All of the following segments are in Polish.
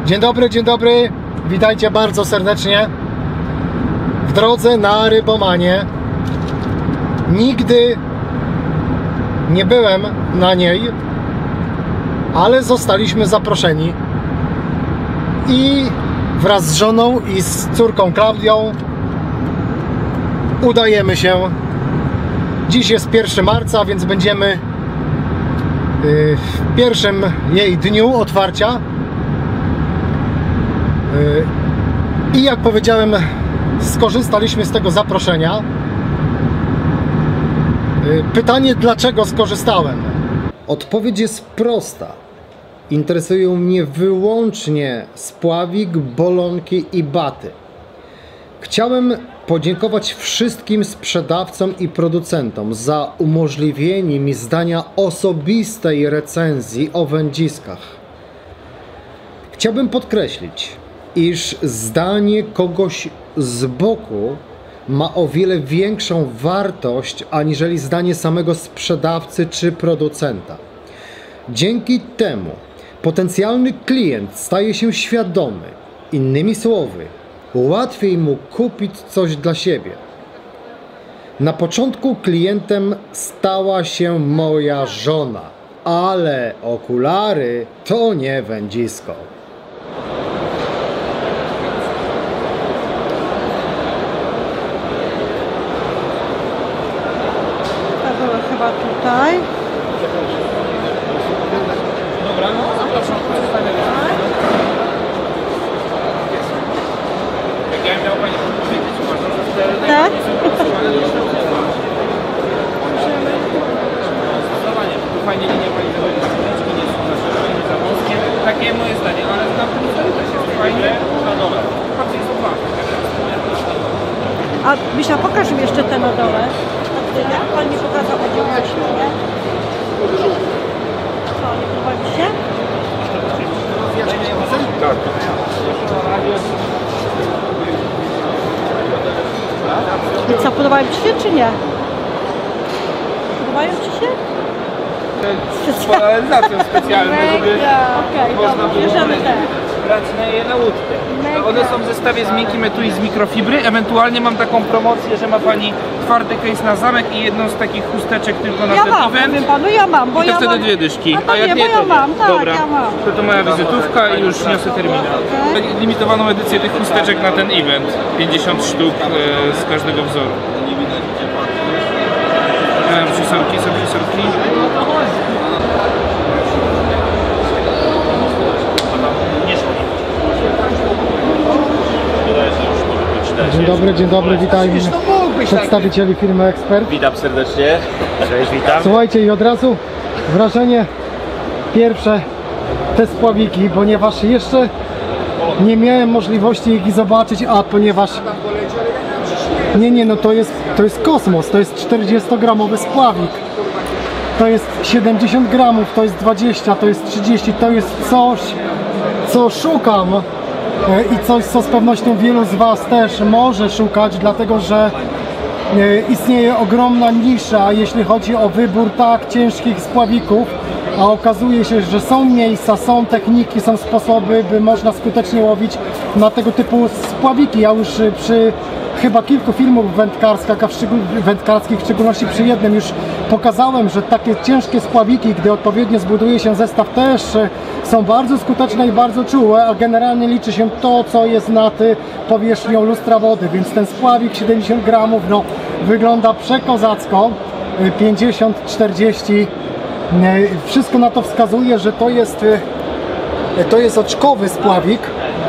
Dzień dobry, witajcie bardzo serdecznie w drodze na Rybomanię. Nigdy nie byłem na niej, ale zostaliśmy zaproszeni i wraz z żoną i z córką Klaudią udajemy się. Dziś jest 1 marca, więc będziemy w pierwszym jej dniu otwarcia. I jak powiedziałem, skorzystaliśmy z tego zaproszenia. Pytanie, dlaczego skorzystałem? Odpowiedź jest prosta. Interesują mnie wyłącznie spławik, bolonki i baty. Chciałem podziękować wszystkim sprzedawcom i producentom za umożliwienie mi zdania osobistej recenzji o wędziskach. Chciałbym podkreślić, iż zdanie kogoś z boku ma o wiele większą wartość aniżeli zdanie samego sprzedawcy czy producenta. Dzięki temu potencjalny klient staje się świadomy. Innymi słowy, łatwiej mu kupić coś dla siebie. Na początku klientem stała się moja żona, ale okulary to nie wędzisko. Chyba tutaj. Dobra, no zapraszam. Jak ja miał Pani powiedzieć, uważam, że te Tak? zdecydowanie. Tu fajnie linia Pani zachodzi, skrzyneczki nie są nie za wąskie. Takie moje zdanie, ale na tym też jest fajnie na dole. Bardziej są dwa. A Misia, pokaż mi jeszcze te na dole. Jak Pan mi pokazał, będzie właśnie, nie? Co, nie podoba mi się? Tak. I co, podobają Ci się, czy nie? Podobają Ci się? Z polaryzacją specjalną, żeby Okej, można dobra, było bierzemy te. brać na je na łódkę. One są w zestawie z miękkim etui z mikrofibry. Ewentualnie mam taką promocję, że ma Pani twardy case na zamek i jedną z takich chusteczek tylko na Ja ten mam, event. powiem Panu, ja mam, bo I to ja wtedy mam... dwie dyszki. A to nie, bo ja mam, tak, Dobra. ja mam. To moja wizytówka i już niosę terminal. Okay. Limitowaną edycję tych chusteczek na ten event. 50 sztuk z każdego wzoru. Przesorki, są przesorki. Dzień dobry, witam przedstawicieli firmy Ekspert. Witam serdecznie. Cześć, witam. Słuchajcie, i od razu wrażenie pierwsze, te spławiki, ponieważ jeszcze nie miałem możliwości ich zobaczyć, a ponieważ no to jest kosmos, to jest 40-gramowy spławik, to jest 70 gramów, to jest 20, to jest 30, to jest coś, co szukam i coś, co z pewnością wielu z Was też może szukać, dlatego że istnieje ogromna nisza, jeśli chodzi o wybór tak ciężkich spławików, a okazuje się, że są miejsca, są techniki, są sposoby, by można skutecznie łowić na tego typu spławiki. Ja już przy chyba kilku filmów wędkarskich, w szczególności przy jednym, już pokazałem, że takie ciężkie spławiki, gdy odpowiednio zbuduje się zestaw, też są bardzo skuteczne i bardzo czułe, a generalnie liczy się to, co jest nad powierzchnią lustra wody, więc ten spławik 70 gramów no, wygląda przekozacko, 50, 40, wszystko na to wskazuje, że to jest oczkowy spławik.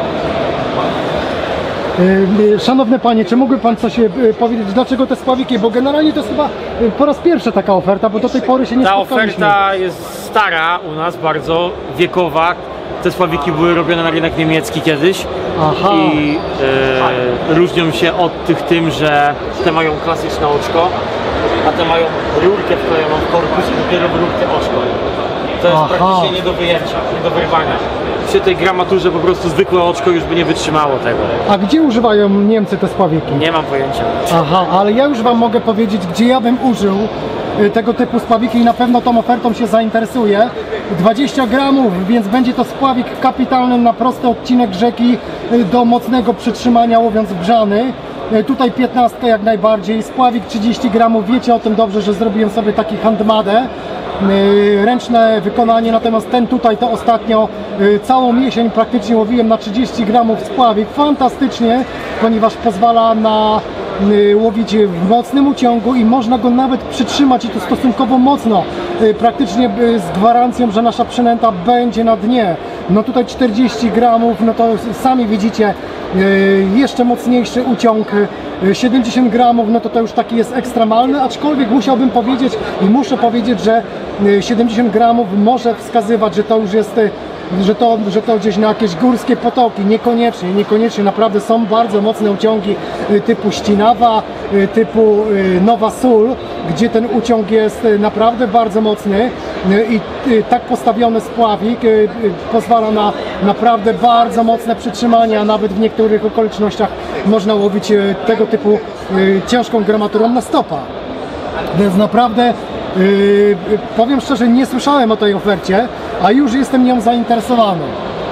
Szanowny Panie, czy mógłby Pan coś powiedzieć, dlaczego te spławiki? Bo generalnie to jest chyba po raz pierwszy taka oferta, bo do tej pory się nie spotkaliśmy. Ta oferta jest stara u nas, bardzo wiekowa. Te spławiki były robione na rynek niemiecki kiedyś. Aha. I różnią się od tych tym, że te mają klasyczne oczko, a te mają rurkę wklejoną w korpus i dopiero w rurkę oczko. To jest praktycznie nie do wyjęcia, nie do wyrwania. Przy tej gramaturze po prostu zwykłe oczko już by nie wytrzymało tego. A gdzie używają Niemcy te spławiki? Nie mam pojęcia. Aha, ale ja już Wam mogę powiedzieć, gdzie ja bym użył tego typu spławiki i na pewno tą ofertą się zainteresuje. 20 gramów, więc będzie to spławik kapitalny na prosty odcinek rzeki do mocnego przytrzymania łowiąc brzany. Tutaj 15 jak najbardziej, spławik 30 gramów, wiecie o tym dobrze, że zrobiłem sobie taki handmadę. Ręczne wykonanie, natomiast ten tutaj to ostatnio całą jesień praktycznie łowiłem na 30 gramów spławik, fantastycznie, ponieważ pozwala na łowić w mocnym uciągu i można go nawet przytrzymać i to stosunkowo mocno, praktycznie z gwarancją, że nasza przynęta będzie na dnie. No tutaj 40 gramów, no to sami widzicie, jeszcze mocniejszy uciąg, 70 gramów, no to już taki jest ekstremalny, aczkolwiek musiałbym powiedzieć i muszę powiedzieć, że 70 gramów może wskazywać, że to już jest, że to gdzieś na jakieś górskie potoki, niekoniecznie, naprawdę są bardzo mocne uciągi typu Ścinawa, typu Nowa Sól, gdzie ten uciąg jest naprawdę bardzo mocny i tak postawiony spławik pozwala na naprawdę bardzo mocne przytrzymania, a nawet w niektórych okolicznościach można łowić tego typu ciężką gramaturą na stopa. Więc naprawdę powiem szczerze, nie słyszałem o tej ofercie, a już jestem nią zainteresowany.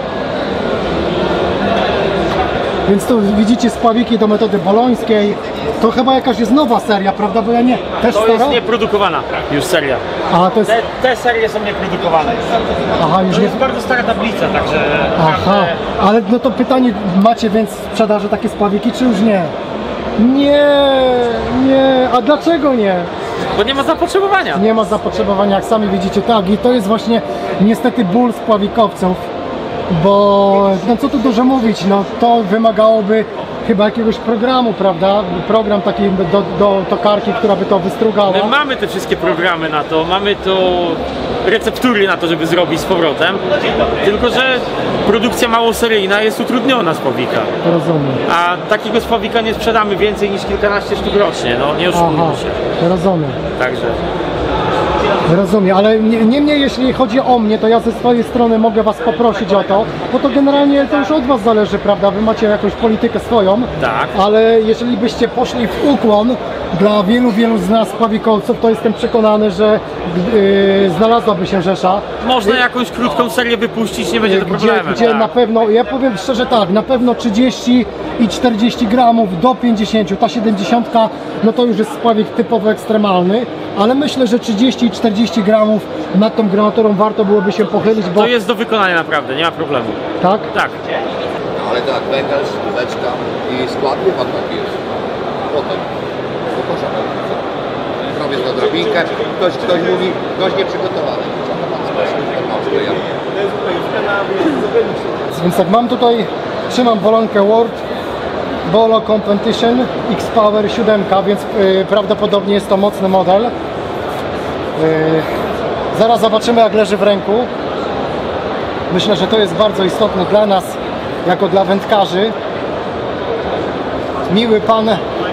Więc tu widzicie spławiki do metody bolońskiej. To chyba jakaś jest nowa seria, prawda? Bo ja nie. Też To stara? jest nieprodukowana już seria. A, to jest... Te serie są nieprodukowane. Aha, już To nie... jest bardzo stara tablica, także... Aha, naprawdę- ale no to pytanie, macie więc w sprzedaży takie spławiki, czy już nie? Nie, a dlaczego nie? Bo nie ma zapotrzebowania. Nie ma zapotrzebowania, jak sami widzicie, tak, i to jest właśnie niestety ból spławikowców, bo no co tu dużo mówić, no to wymagałoby chyba jakiegoś programu, prawda? Program taki do tokarki, która by to wystrugała. My mamy te wszystkie programy na to, mamy to receptury na to, żeby zrobić z powrotem, tylko że produkcja małoseryjna jest utrudniona spławika. Rozumiem. A takiego spławika nie sprzedamy więcej niż kilkanaście sztuk rocznie, no nie oszukujmy Aha, się. rozumiem. Także Rozumiem, ale niemniej jeśli chodzi o mnie, to ja ze swojej strony mogę Was poprosić o to, bo to generalnie to już od Was zależy, prawda? Wy macie jakąś politykę swoją, Tak. ale jeżeli byście poszli w ukłon dla wielu z nas spławikowców, to jestem przekonany, że znalazłaby się rzesza. można jakąś krótką serię wypuścić, nie będzie to problemem. Gdzie tak. na pewno, ja powiem szczerze tak, na pewno 30 i 40 gramów do 50, ta 70 no to już jest spławik typowo ekstremalny, ale myślę, że 30 i 40 gramów nad tą gramaturą warto byłoby się pochylić, bo To jest do wykonania naprawdę, nie ma problemu. tak? Tak. Ale tak, węgel, szkóweczka i skład pan taki jest. Potem. Do kosza robię na drabinkę. Ktoś mówi, ktoś nieprzygotowany. Więc tak, mam tutaj, trzymam bolonkę World Bolo Competition X-Power 7, więc prawdopodobnie jest to mocny model. Zaraz zobaczymy, jak leży w ręku. Myślę, że to jest bardzo istotne dla nas, jako dla wędkarzy. Miły pan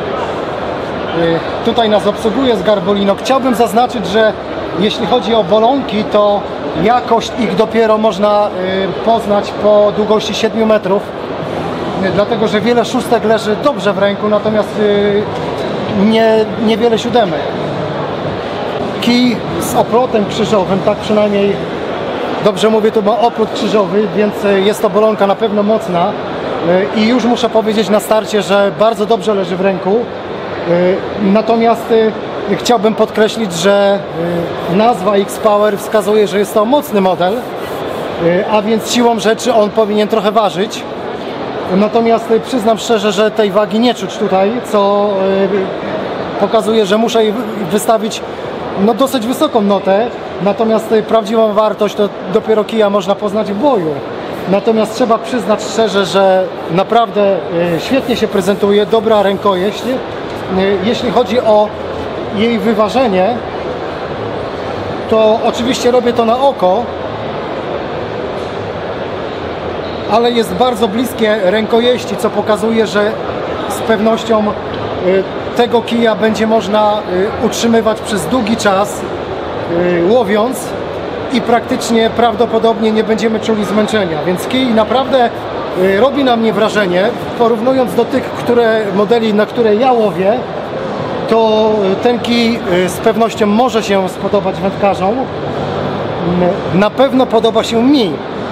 tutaj nas obsługuje z Garbolino. Chciałbym zaznaczyć, że jeśli chodzi o bolonki, to jakość ich dopiero można poznać po długości 7 metrów. Dlatego, że wiele szóstek leży dobrze w ręku, natomiast niewiele siódemek. Kij z oplotem krzyżowym, tak przynajmniej dobrze mówię, to ma oplot krzyżowy, więc jest to bolonka na pewno mocna. I już muszę powiedzieć na starcie, że bardzo dobrze leży w ręku. Natomiast chciałbym podkreślić, że nazwa X-Power wskazuje, że jest to mocny model, a więc siłą rzeczy on powinien trochę ważyć. Natomiast przyznam szczerze, że tej wagi nie czuć tutaj, co pokazuje, że muszę wystawić no, dosyć wysoką notę. Natomiast prawdziwą wartość to dopiero kija można poznać w boju. Natomiast trzeba przyznać szczerze, że naprawdę świetnie się prezentuje, dobra rękojeść. Jeśli chodzi o jej wyważenie, to oczywiście robię to na oko, ale jest bardzo bliskie rękojeści, co pokazuje, że z pewnością tego kija będzie można utrzymywać przez długi czas łowiąc i praktycznie prawdopodobnie nie będziemy czuli zmęczenia, więc kij naprawdę robi na mnie wrażenie, porównując do tych modeli, na które ja łowię, to ten kij z pewnością może się spodobać wędkarzom. Na pewno podoba się mi.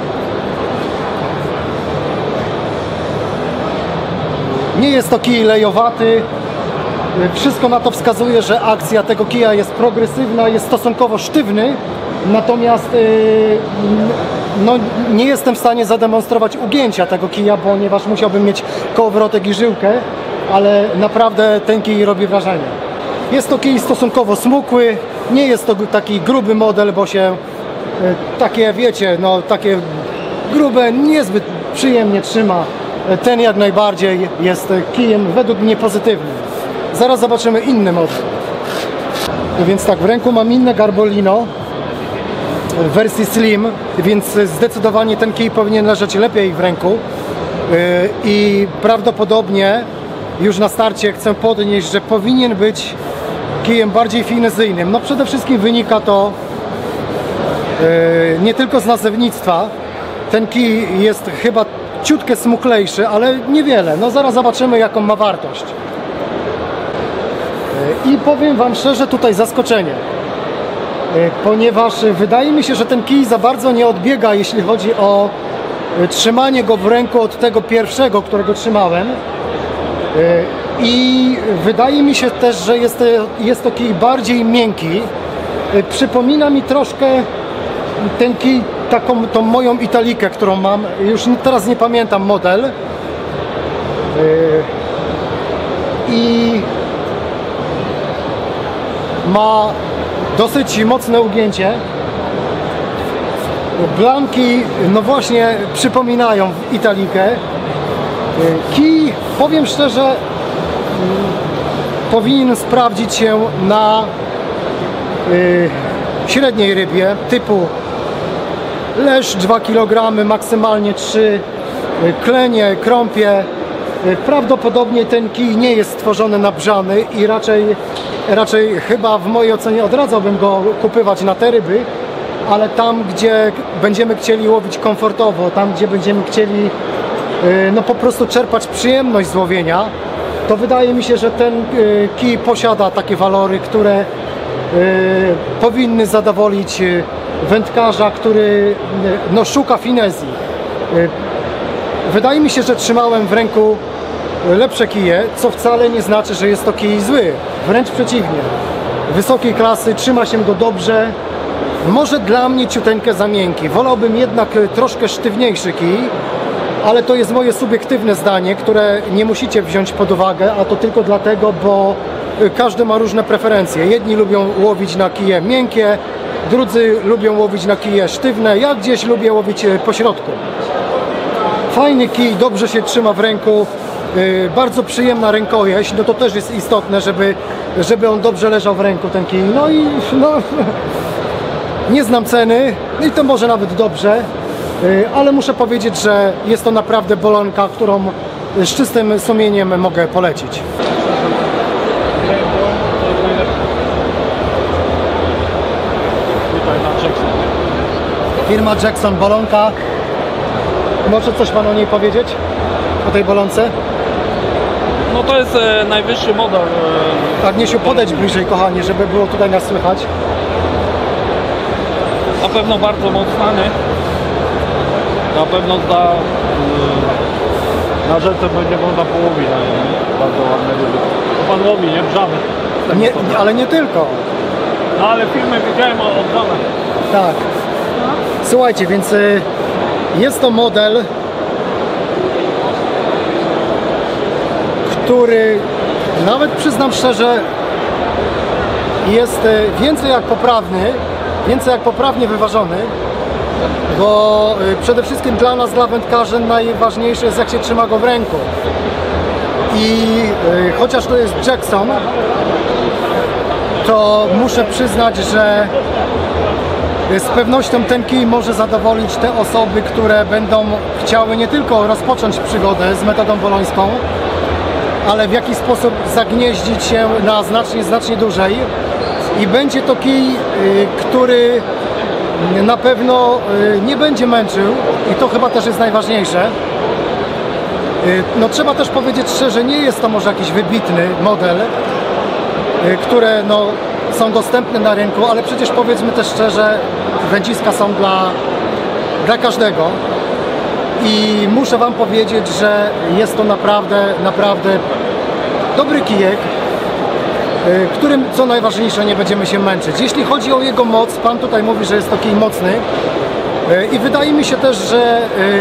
Nie jest to kij lejowaty. Wszystko na to wskazuje, że akcja tego kija jest progresywna, jest stosunkowo sztywny. Natomiast no, nie jestem w stanie zademonstrować ugięcia tego kija, ponieważ musiałbym mieć kołowrotek i żyłkę, ale naprawdę ten kij robi wrażenie. Jest to kij stosunkowo smukły, nie jest to taki gruby model, bo się takie, wiecie, no takie grube niezbyt przyjemnie trzyma. Ten jak najbardziej jest kijem według mnie pozytywnym. Zaraz zobaczymy inny model. Więc tak, w ręku mam inne Garbolino w wersji slim, więc zdecydowanie ten kij powinien leżeć lepiej w ręku i prawdopodobnie już na starcie chcę podnieść, że powinien być kijem bardziej finezyjnym. No przede wszystkim wynika to nie tylko z nazewnictwa. Ten kij jest chyba ciutkę smuklejszy, ale niewiele. No zaraz zobaczymy, jaką ma wartość. I powiem wam szczerze, tutaj zaskoczenie, ponieważ wydaje mi się, że ten kij za bardzo nie odbiega, jeśli chodzi o trzymanie go w ręku od tego pierwszego, którego trzymałem. I wydaje mi się też, że jest to kij bardziej miękki. Przypomina mi troszkę ten kij tą moją Italikę, którą mam. Już teraz nie pamiętam model. I ma dosyć mocne ugięcie. Blanki, no właśnie, przypominają Italikę. Kij, powiem szczerze, powinien sprawdzić się na średniej rybie typu leszcz 2 kg, maksymalnie 3, klenie, krąpie. Prawdopodobnie ten kij nie jest stworzony na brzany i raczej chyba w mojej ocenie odradzałbym go kupywać na te ryby, ale tam, gdzie będziemy chcieli łowić komfortowo, tam, gdzie będziemy chcieli no po prostu czerpać przyjemność z łowienia, to wydaje mi się, że ten kij posiada takie walory, które powinny zadowolić wędkarza, który no, szuka finezji. Wydaje mi się, że trzymałem w ręku lepsze kije, co wcale nie znaczy, że jest to kij zły. Wręcz przeciwnie. Wysokiej klasy, trzyma się go dobrze. Może dla mnie ciuteńkę za miękki. Wolałbym jednak troszkę sztywniejszy kij, ale to jest moje subiektywne zdanie, które nie musicie wziąć pod uwagę, a to tylko dlatego, bo każdy ma różne preferencje. Jedni lubią łowić na kije miękkie, drudzy lubią łowić na kije sztywne. Ja gdzieś lubię łowić po środku. Fajny kij, dobrze się trzyma w ręku, bardzo przyjemna rękojeść, no to też jest istotne, żeby on dobrze leżał w ręku, ten kij. No i no, nie znam ceny i to może nawet dobrze, ale muszę powiedzieć, że jest to naprawdę bolonka, którą z czystym sumieniem mogę polecić. Firma Jackson bolonka. Może coś pan o niej powiedzieć? O tej bolonce? No to jest najwyższy model. Agniesiu, podejdź bliżej, kochanie, żeby było tutaj nas słychać. Na pewno bardzo mocny. Na pewno na rzece będzie można połowić. Bardzo ładne ryby. Pan łowi, nie? Brzamy. Nie, ale nie tylko. No ale filmy widziałem o brzamach. Tak. Słuchajcie, więc jest to model, który nawet przyznam szczerze jest więcej jak poprawnie wyważony, bo przede wszystkim dla nas, dla wędkarzy, najważniejsze jest, jak się trzyma go w ręku. I chociaż to jest Jackson, to muszę przyznać, że z pewnością ten kij może zadowolić te osoby, które będą chciały nie tylko rozpocząć przygodę z metodą bolońską, ale w jakiś sposób zagnieździć się na znacznie dłużej. I będzie to kij, który na pewno nie będzie męczył i to chyba też jest najważniejsze. No trzeba też powiedzieć szczerze, nie jest to może jakiś wybitny model, które no, są dostępne na rynku, ale przecież powiedzmy też szczerze, wędziska są dla każdego. I muszę Wam powiedzieć, że jest to naprawdę dobry kijek, którym co najważniejsze nie będziemy się męczyć. Jeśli chodzi o jego moc, Pan tutaj mówi, że jest to kij mocny i wydaje mi się też, że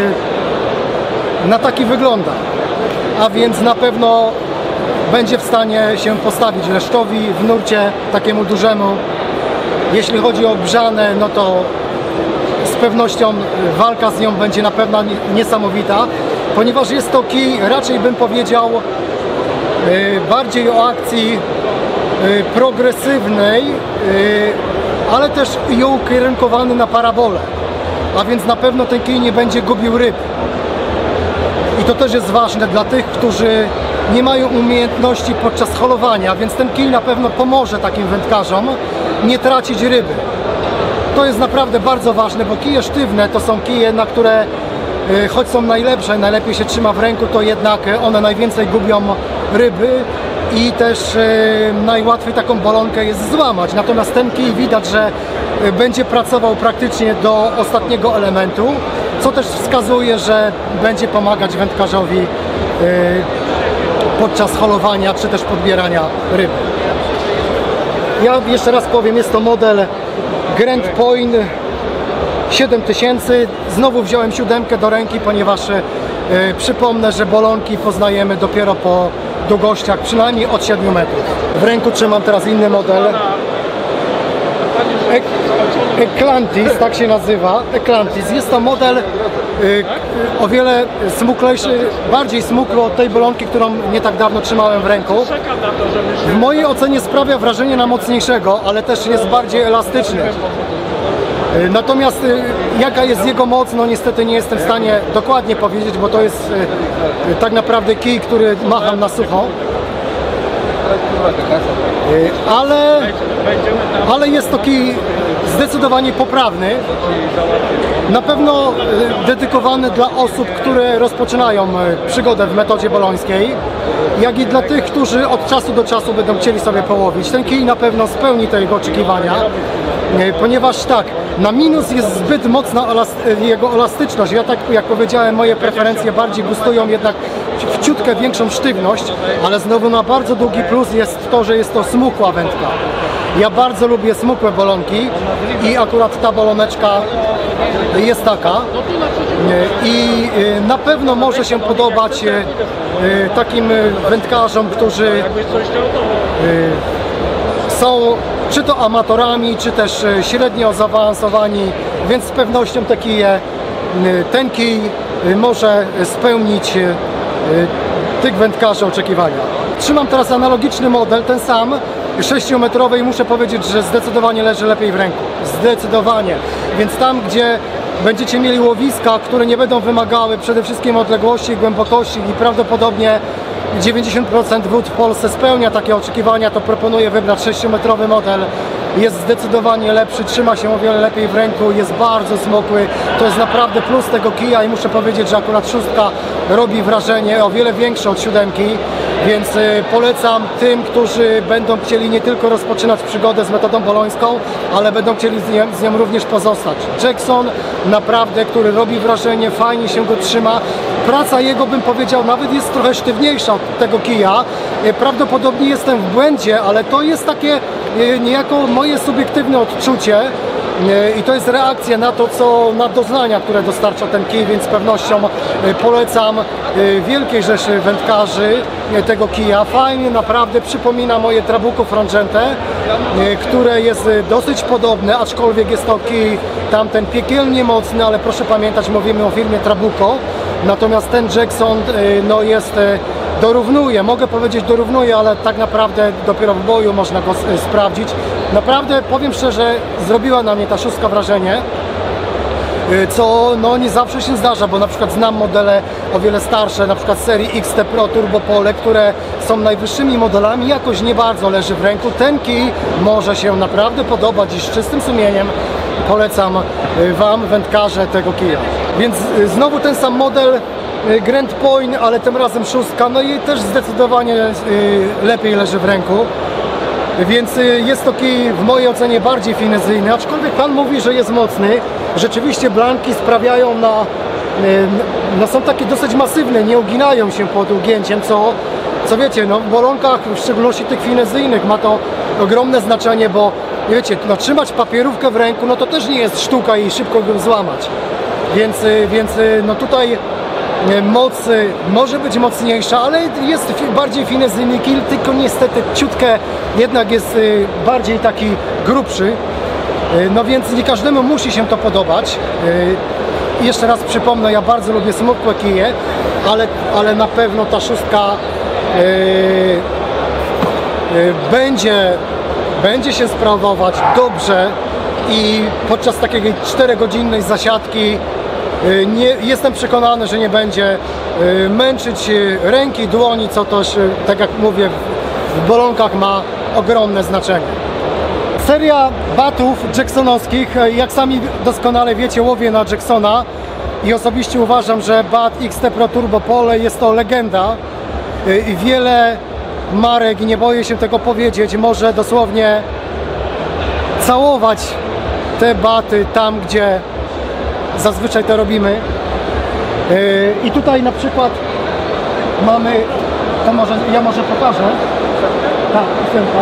na taki wygląda, a więc na pewno będzie w stanie się postawić leszczowi w nurcie takiemu dużemu. Jeśli chodzi o brzanę, no to z pewnością walka z nią będzie na pewno niesamowita, ponieważ jest to kij, raczej bym powiedział, bardziej o akcji progresywnej, ale też i ukierunkowany na parabolę, a więc na pewno ten kij nie będzie gubił ryb. I to też jest ważne dla tych, którzy nie mają umiejętności podczas holowania, więc ten kij na pewno pomoże takim wędkarzom nie tracić ryby. To jest naprawdę bardzo ważne, bo kije sztywne to są kije, na które choć są najlepsze, najlepiej się trzyma w ręku, to jednak one najwięcej gubią ryby i też najłatwiej taką bolonkę jest złamać. Natomiast ten kij widać, że będzie pracował praktycznie do ostatniego elementu, co też wskazuje, że będzie pomagać wędkarzowi podczas holowania czy też podbierania ryby. Ja jeszcze raz powiem, jest to model Grand Point 7000. Znowu wziąłem 7 do ręki, ponieważ przypomnę, że bolonki poznajemy dopiero po długościach przynajmniej od 7 metrów. W ręku trzymam teraz inny model. Eclantis, tak się nazywa. Eclantis. Jest to model o wiele smuklejszy, bardziej smukły od tej bolonki, którą nie tak dawno trzymałem w ręku. W mojej ocenie sprawia wrażenie na mocniejszego, ale też jest bardziej elastyczny. Natomiast jaka jest jego moc, no niestety nie jestem w stanie dokładnie powiedzieć, bo to jest tak naprawdę kij, który macham na sucho. Ale jest to kij zdecydowanie poprawny, na pewno dedykowany dla osób, które rozpoczynają przygodę w metodzie bolońskiej, jak i dla tych, którzy od czasu do czasu będą chcieli sobie połowić. Ten kij na pewno spełni te jego oczekiwania, ponieważ tak, na minus jest zbyt mocna jego elastyczność. Ja tak jak powiedziałem, moje preferencje bardziej gustują jednak w ciutkę większą sztywność, ale znowu na bardzo długi plus jest to, że jest to smukła wędka. Ja bardzo lubię smukłe bolonki i akurat ta boloneczka jest taka i na pewno może się podobać takim wędkarzom, którzy są czy to amatorami, czy też średnio zaawansowani, więc z pewnością ten kij może spełnić tych wędkarzy oczekiwania. Trzymam teraz analogiczny model, ten sam, 6-metrowy i muszę powiedzieć, że zdecydowanie leży lepiej w ręku. Zdecydowanie. Więc tam, gdzie będziecie mieli łowiska, które nie będą wymagały przede wszystkim odległości i głębokości i prawdopodobnie 90% wód w Polsce spełnia takie oczekiwania, to proponuję wybrać 6-metrowy model. Jest zdecydowanie lepszy, trzyma się o wiele lepiej w ręku, jest bardzo smukły. To jest naprawdę plus tego kija i muszę powiedzieć, że akurat 6 robi wrażenie o wiele większe od 7, więc polecam tym, którzy będą chcieli nie tylko rozpoczynać przygodę z metodą bolońską, ale będą chcieli z nią również pozostać. Jackson naprawdę, który robi wrażenie, fajnie się go trzyma. Praca jego, bym powiedział, nawet jest trochę sztywniejsza od tego kija. Prawdopodobnie jestem w błędzie, ale to jest takie niejako moje subiektywne odczucie i to jest reakcja na to, na doznania, które dostarcza ten kij, więc z pewnością polecam wielkiej rzeszy wędkarzy tego kija. Fajnie, naprawdę przypomina moje Trabuco Frangente, które jest dosyć podobne, aczkolwiek jest to kij tamten piekielnie mocny, ale proszę pamiętać, mówimy o firmie Trabuco, natomiast ten Jackson no jest dorównuje, mogę powiedzieć dorównuje, ale tak naprawdę dopiero w boju można go sprawdzić. Naprawdę, powiem szczerze, zrobiła na mnie ta 6 wrażenie, co no nie zawsze się zdarza, bo na przykład znam modele o wiele starsze, na przykład serii XT Pro Turbo Pole, które są najwyższymi modelami, jakoś nie bardzo leży w ręku. Ten kij może się naprawdę podobać i z czystym sumieniem polecam Wam, wędkarze, tego kija. Więc znowu ten sam model Grand Point, ale tym razem 6, no i też zdecydowanie lepiej leży w ręku. Więc jest to kij w mojej ocenie bardziej finezyjny, aczkolwiek Pan mówi, że jest mocny. Rzeczywiście blanki sprawiają no są takie dosyć masywne, nie uginają się pod ugięciem, co wiecie, no w bolonkach, w szczególności tych finezyjnych, ma to ogromne znaczenie, bo wiecie, no, trzymać papierówkę w ręku, no to też nie jest sztuka i szybko go złamać. Więc no tutaj moc może być mocniejsza, ale jest bardziej finezyjny kill, tylko niestety ciutkę jednak jest bardziej taki grubszy. No więc nie każdemu musi się to podobać. Jeszcze raz przypomnę, ja bardzo lubię smukłe kije, ale na pewno ta szóstka będzie się sprawować dobrze i podczas takiej 4-godzinnej zasiadki jestem przekonany, że nie będzie męczyć ręki, dłoni, co też, tak jak mówię, w bolonkach ma ogromne znaczenie. Seria batów jacksonowskich, jak sami doskonale wiecie, łowię na Jacksona i osobiście uważam, że bat XT Pro Turbo Pole jest to legenda i wiele marek, i nie boję się tego powiedzieć, może dosłownie całować te baty tam, gdzie zazwyczaj to robimy. I tutaj na przykład mamy, to może pokażę. Tak, ósemka.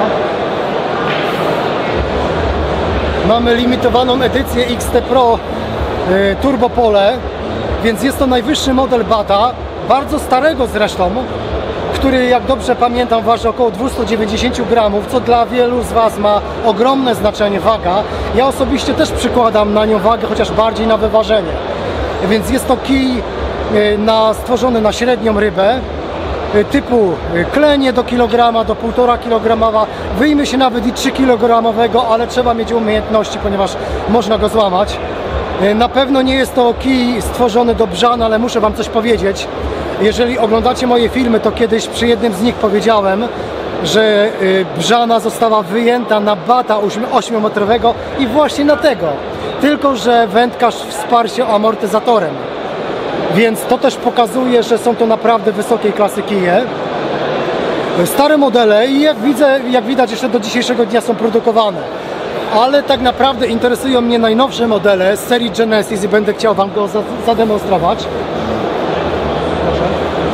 Mamy limitowaną edycję XT Pro Turbo Pole, więc jest to najwyższy model bata, bardzo starego zresztą, który, jak dobrze pamiętam, waży około 290 gramów, co dla wielu z Was ma ogromne znaczenie, waga. Ja osobiście też przykładam na nią wagę, chociaż bardziej na wyważenie. Więc jest to kij stworzony na średnią rybę, typu klenie do kilograma, do 1,5 kg, wyjmie się nawet i 3 kg, ale trzeba mieć umiejętności, ponieważ można go złamać. Na pewno nie jest to kij stworzony do brzan, ale muszę Wam coś powiedzieć. Jeżeli oglądacie moje filmy, to kiedyś przy jednym z nich powiedziałem, że brzana została wyjęta na bata 8-metrowego i właśnie na tego. Tylko że wędkarz wsparł się amortyzatorem. Więc to też pokazuje, że są to naprawdę wysokiej klasy kije. Stare modele i jak widać jeszcze do dzisiejszego dnia są produkowane. Ale tak naprawdę interesują mnie najnowsze modele z serii Genesis i będę chciał Wam go zademonstrować. Proszę.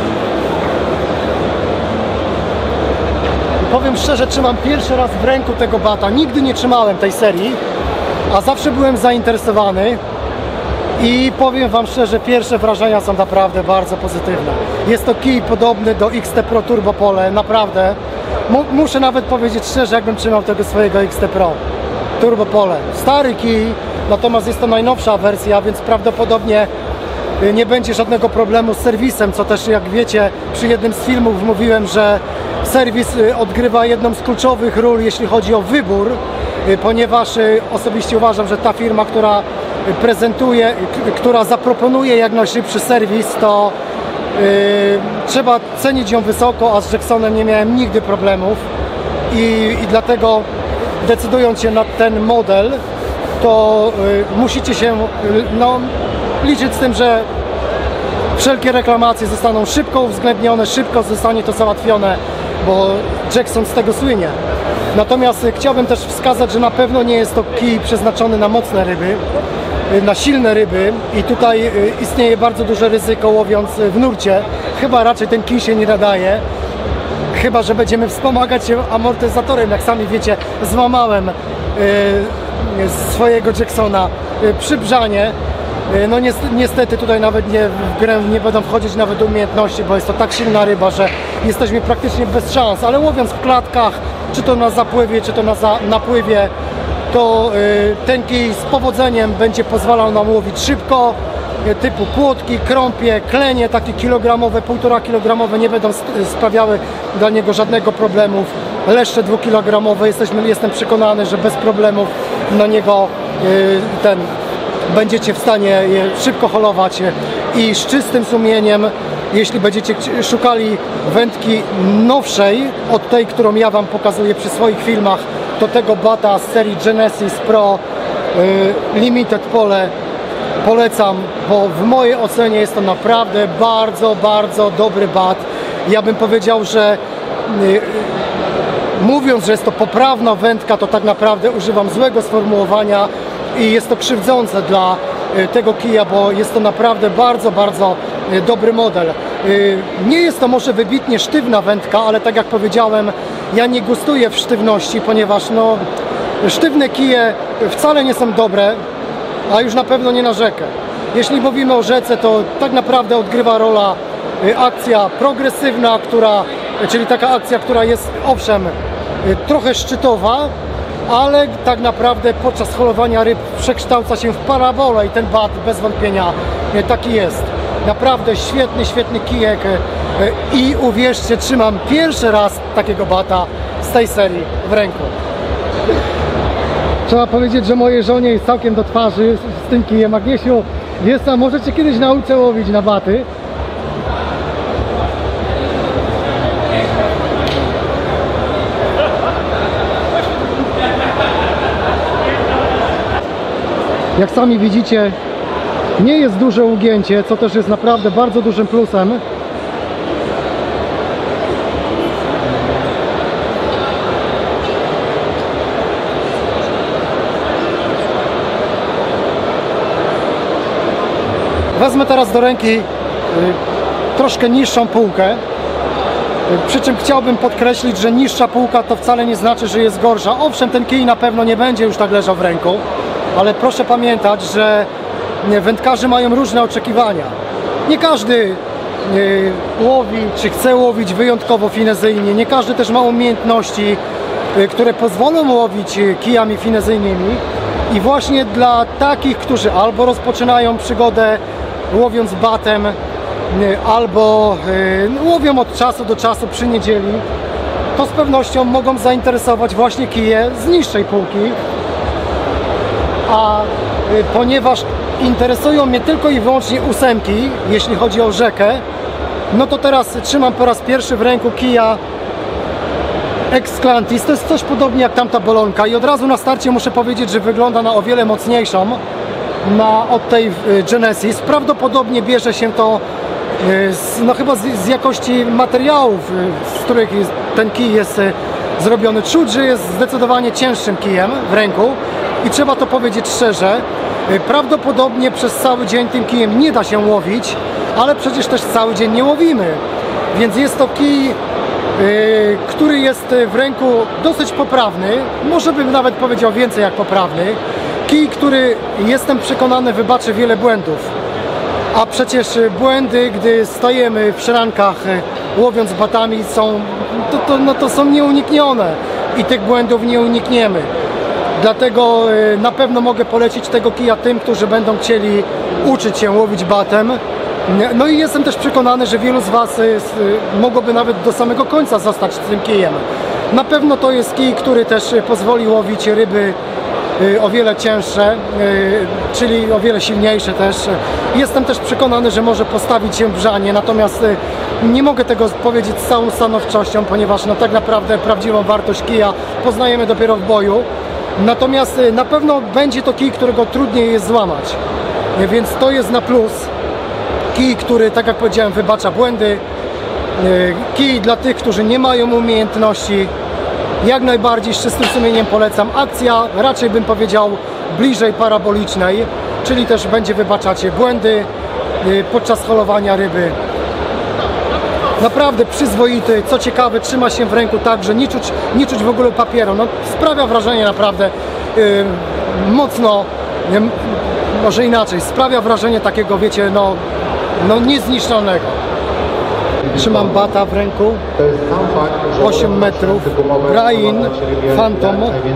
I powiem szczerze, trzymam pierwszy raz w ręku tego bata. Nigdy nie trzymałem tej serii, a zawsze byłem zainteresowany. I powiem Wam szczerze, pierwsze wrażenia są naprawdę bardzo pozytywne. Jest to kij podobny do XT Pro Turbo Pole, naprawdę. Muszę nawet powiedzieć szczerze, jakbym trzymał tego swojego XT Pro Turbo Pole. Stary kij, natomiast jest to najnowsza wersja, więc prawdopodobnie nie będzie żadnego problemu z serwisem, co też, jak wiecie, przy jednym z filmów mówiłem, że serwis odgrywa jedną z kluczowych ról, jeśli chodzi o wybór, ponieważ osobiście uważam, że ta firma, która zaproponuje jak najszybszy serwis, to trzeba cenić ją wysoko, a z Jacksonem nie miałem nigdy problemów i dlatego, decydując się na ten model, to musicie się liczyć z tym, że wszelkie reklamacje zostaną szybko uwzględnione, szybko zostanie to załatwione, bo Jackson z tego słynie. Natomiast chciałbym też wskazać, że na pewno nie jest to kij przeznaczony na mocne ryby, na silne ryby i tutaj istnieje bardzo duże ryzyko, łowiąc w nurcie. Chyba raczej ten kij się nie nadaje, chyba że będziemy wspomagać się amortyzatorem. Jak sami wiecie, złamałem swojego Jacksona przy brzanie. No niestety tutaj nawet w grę nie będą wchodzić nawet umiejętności, bo jest to tak silna ryba, że jesteśmy praktycznie bez szans, ale łowiąc w klatkach, czy to na zapływie, czy to na napływie, to ten kij z powodzeniem będzie pozwalał nam łowić szybko, typu płotki, krąpie, klenie takie kilogramowe, 1,5 kilogramowe nie będą sprawiały dla niego żadnego problemu. Leszcze 2-kilogramowe jestem przekonany, że bez problemów na niego będziecie w stanie je szybko holować i z czystym sumieniem, jeśli będziecie szukali wędki nowszej od tej, którą ja Wam pokazuję przy swoich filmach, to tego bata z serii Genesis Pro Limited Pole polecam, bo w mojej ocenie jest to naprawdę bardzo, bardzo dobry bat. Ja bym powiedział, że mówiąc, że jest to poprawna wędka, to tak naprawdę używam złego sformułowania i jest to krzywdzące dla tego kija, bo jest to naprawdę bardzo, bardzo dobry model. Nie jest to może wybitnie sztywna wędka, ale tak jak powiedziałem, ja nie gustuję w sztywności, ponieważ no, sztywne kije wcale nie są dobre, a już na pewno nie na rzekę. Jeśli mówimy o rzece, to tak naprawdę odgrywa rola akcja progresywna, czyli taka akcja, która jest owszem trochę szczytowa, ale tak naprawdę podczas holowania ryb przekształca się w parabolę i ten bat bez wątpienia taki jest. Naprawdę świetny, świetny kijek i uwierzcie, trzymam pierwszy raz takiego bata z tej serii w ręku. Trzeba powiedzieć, że mojej żonie jest całkiem do twarzy z tym kijem. Agniesiu, wiesz co, może cię kiedyś nauczę łowić na baty. Jak sami widzicie, nie jest duże ugięcie, co też jest naprawdę bardzo dużym plusem. Wezmę teraz do ręki troszkę niższą półkę, przy czym chciałbym podkreślić, że niższa półka to wcale nie znaczy, że jest gorsza. Owszem, ten kij na pewno nie będzie już tak leżał w ręku, ale proszę pamiętać, że wędkarze mają różne oczekiwania. Nie każdy łowi, czy chce łowić wyjątkowo finezyjnie. Nie każdy też ma umiejętności, które pozwolą łowić kijami finezyjnymi. I właśnie dla takich, którzy albo rozpoczynają przygodę łowiąc batem, albo łowią od czasu do czasu przy niedzieli, to z pewnością mogą zainteresować właśnie kije z niższej półki. A ponieważ interesują mnie tylko i wyłącznie ósemki, jeśli chodzi o rzekę, no to teraz trzymam po raz pierwszy w ręku kija Exclantis. To jest coś podobnie jak tamta bolonka i od razu na starcie muszę powiedzieć, że wygląda na o wiele mocniejszą od tej Genesis. Prawdopodobnie bierze się to no chyba z jakości materiałów, z których ten kij jest zrobiony. Czuć, że jest zdecydowanie cięższym kijem w ręku i trzeba to powiedzieć szczerze. Prawdopodobnie przez cały dzień tym kijem nie da się łowić, ale przecież też cały dzień nie łowimy. Więc jest to kij, który jest w ręku dosyć poprawny, może bym nawet powiedział więcej jak poprawny. Kij, który jestem przekonany wybaczy wiele błędów. A przecież błędy, gdy stajemy w szrankach łowiąc batami to są nieuniknione i tych błędów nie unikniemy. Dlatego na pewno mogę polecić tego kija tym, którzy będą chcieli uczyć się łowić batem. No i jestem też przekonany, że wielu z Was mogłoby nawet do samego końca zostać z tym kijem. Na pewno to jest kij, który też pozwoli łowić ryby o wiele cięższe, czyli o wiele silniejsze też. Jestem też przekonany, że może postawić się w brzanie, natomiast nie mogę tego powiedzieć z całą stanowczością, ponieważ no, tak naprawdę prawdziwą wartość kija poznajemy dopiero w boju. Natomiast na pewno będzie to kij, którego trudniej jest złamać, więc to jest na plus. Kij, który, tak jak powiedziałem, wybacza błędy. Kij dla tych, którzy nie mają umiejętności. Jak najbardziej z czystym sumieniem polecam. Akcja raczej bym powiedział bliżej parabolicznej, czyli też będzie wybaczać błędy podczas holowania ryby. Naprawdę przyzwoity, co ciekawe, trzyma się w ręku tak, że nie czuć w ogóle papieru. No, sprawia wrażenie naprawdę mocno, może inaczej, sprawia wrażenie takiego, wiecie, no niezniszczalnego. Trzymam bata w ręku, 8 metrów, Brain Phantom,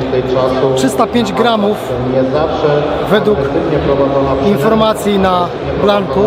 305 gramów według informacji na blanku.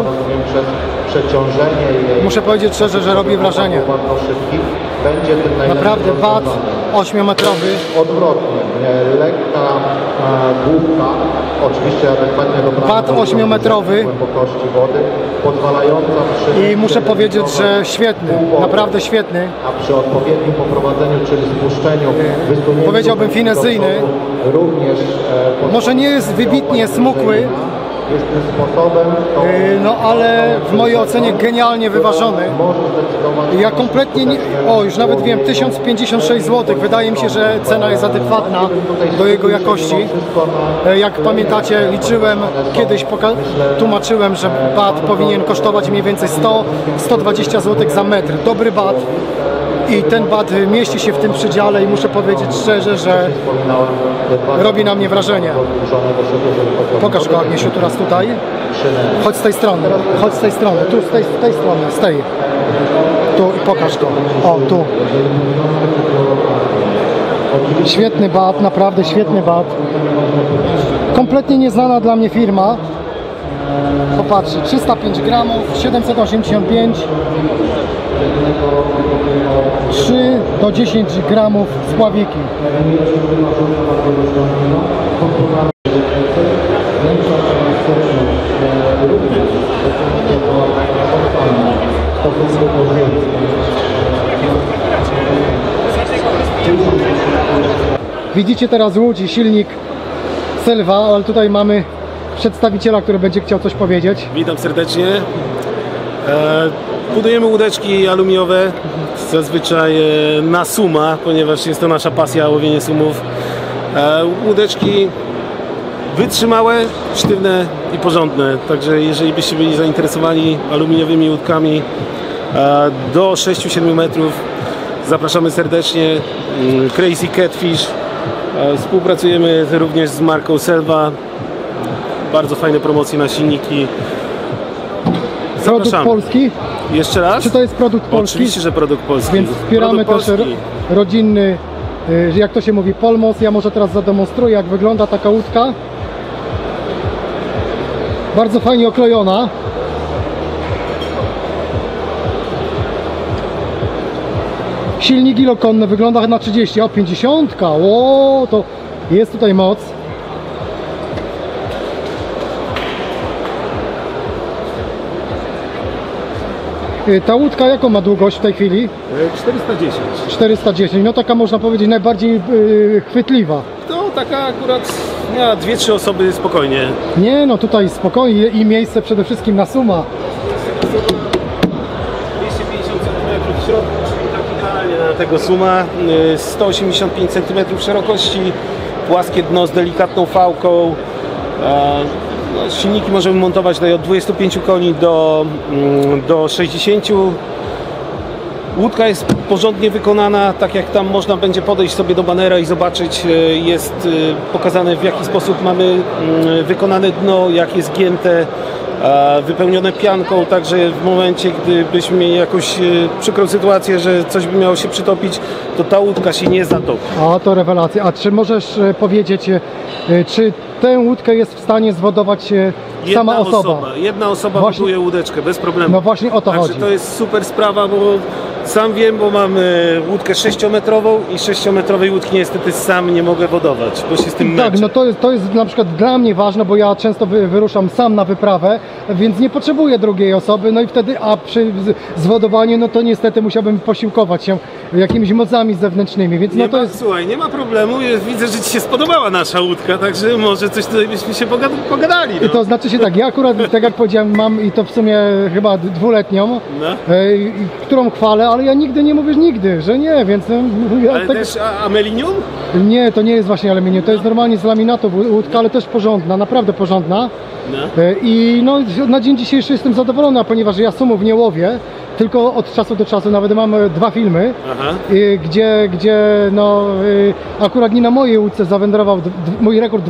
Muszę powiedzieć szczerze, że robi wrażenie. Naprawdę bat 8-metrowy. Odwrotnie, lekka główka, oczywiście adekwatnie dobrana bat 8-metrowy głębokości wody, pozwalająca przy... I muszę powiedzieć, że świetny, naprawdę świetny. A przy odpowiednim poprowadzeniu, czyli spuszczeniu, powiedziałbym finezyjny. Również może nie jest wybitnie smukły, jest tym sposobem, to No ale w mojej ocenie genialnie wyważony. może zdecydować Ja kompletnie nie... O, już nawet wiem, 1056 zł. Wydaje mi się, że cena jest adekwatna do jego jakości. Jak pamiętacie, liczyłem, kiedyś tłumaczyłem, że bat powinien kosztować mniej więcej 100-120 zł za metr. Dobry bat. I ten bat mieści się w tym przedziale i muszę powiedzieć szczerze, że robi na mnie wrażenie. Pokaż go, Agniesiu, teraz tutaj. Chodź z tej strony, chodź z tej strony, tu z tej strony, z tej. Tu i pokaż go. O, tu. Świetny bat, naprawdę świetny bat. Kompletnie nieznana dla mnie firma. Popatrzcie, 305 gramów, 785, 3 do 10 gramów spławiki. Widzicie teraz Łódź, silnik Sylwa, ale tutaj mamy przedstawiciela, który będzie chciał coś powiedzieć. Witam serdecznie. Budujemy łódeczki aluminiowe, zazwyczaj na suma, ponieważ jest to nasza pasja, łowienie sumów. Łódeczki wytrzymałe, sztywne i porządne. Także jeżeli byście byli zainteresowani aluminiowymi łódkami do 6-7 metrów, zapraszamy serdecznie. Crazy Catfish. Współpracujemy również z marką Selva. Bardzo fajne promocje na silniki. Produkt Zapraszamy. polski? Jeszcze raz? Czy to jest produkt polski? Oczywiście, że produkt polski. Więc wspieramy Produkt też polski. rodzinny, jak to się mówi, polmos. Ja może teraz zademonstruję, jak wygląda taka łódka. Bardzo fajnie oklejona. Silnik ilokonny wygląda na 30, a 50. O, to jest tutaj moc. Ta łódka jaką ma długość w tej chwili? 410. 410, no taka można powiedzieć najbardziej chwytliwa. To taka akurat miała 2-3 osoby spokojnie. Nie no, tutaj spokojnie i miejsce przede wszystkim na suma. 250 cm w środku, czyli tak idealnie na tego suma. 185 cm szerokości, płaskie dno z delikatną fałką. No, silniki możemy montować tutaj od 25 koni do 60. Łódka jest porządnie wykonana, tak jak tam można będzie podejść sobie do banera i zobaczyć, jest pokazane, w jaki sposób mamy wykonane dno, jak jest gięte, wypełnione pianką, także w momencie, gdybyśmy mieli jakąś przykrą sytuację, że coś by miało się przytopić, to ta łódka się nie zatopi. A to rewelacja. A czy możesz powiedzieć, czy tę łódkę jest w stanie zwodować sama osoba? Jedna osoba Właśnie- buduje łódeczkę bez problemu. No właśnie o to Także chodzi. to jest super sprawa, bo sam wiem, bo mam łódkę 6-metrową i 6-metrowej łódki niestety sam nie mogę wodować, bo się z tym Tak, męczę. no to jest na przykład dla mnie ważne, bo ja często wyruszam sam na wyprawę, więc nie potrzebuję drugiej osoby, no i wtedy, a przy zwodowaniu, no to niestety musiałbym posiłkować się jakimiś mocami zewnętrznymi, więc no to jest... Słuchaj, nie ma problemu, widzę, że Ci się spodobała nasza łódka, także może coś tutaj byśmy się pogadali. No. I to znaczy się tak, ja akurat, tak jak powiedziałem, mam i to w sumie chyba dwuletnią, No. którą chwalę, ale ja nigdy nie mówię nigdy, że nie, więc... Ja Ale tak, też amelinium? nie, to nie jest właśnie aluminium, to jest normalnie z laminatu łódka, ale też porządna, naprawdę porządna. No. I no, na dzień dzisiejszy jestem zadowolona, ponieważ ja sumów nie łowię, tylko od czasu do czasu, nawet mam 2 filmy, Aha. gdzie no, akurat nie na mojej łódce zawędrował mój rekord